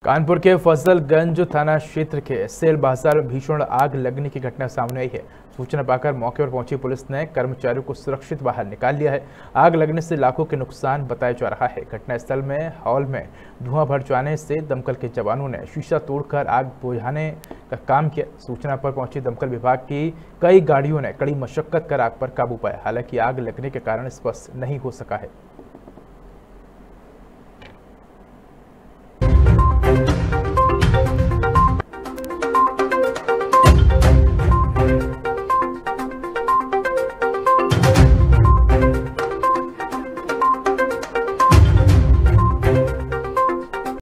कानपुर के फजलगंज थाना क्षेत्र के सेल बाजार में भीषण आग लगने की घटना सामने आई है। सूचना पाकर मौके पर पहुंची पुलिस ने कर्मचारियों को सुरक्षित बाहर निकाल लिया है। आग लगने से लाखों के नुकसान बताया जा रहा है। घटनास्थल में हॉल में धुआं भर जाने से दमकल के जवानों ने शीशा तोड़कर आग बुझाने का काम किया। सूचना पर पहुंची दमकल विभाग की कई गाड़ियों ने कड़ी मशक्कत कर आग पर काबू पाया। हालांकि आग लगने के कारण स्पष्ट नहीं हो सका है।